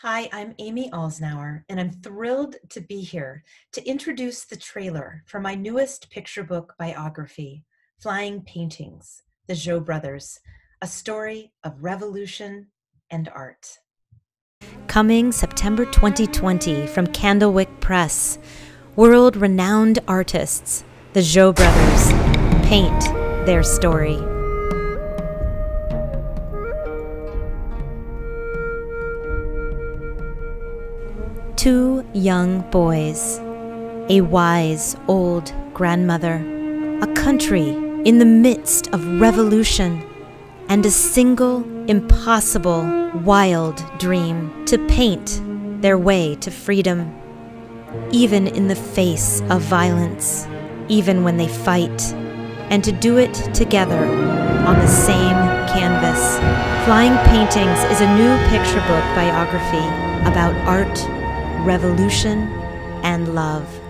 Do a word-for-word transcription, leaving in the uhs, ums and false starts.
Hi, I'm Amy Alznauer, and I'm thrilled to be here to introduce the trailer for my newest picture book biography, Flying Paintings, the Zhou Brothers, a story of revolution and art. Coming September twenty twenty from Candlewick Press, world-renowned artists, the Zhou Brothers, paint their story. Two young boys, a wise old grandmother, a country in the midst of revolution, and a single, impossible, wild dream to paint their way to freedom, even in the face of violence, even when they fight, and to do it together on the same canvas. Flying Paintings is a new picture book biography about art, revolution, and love.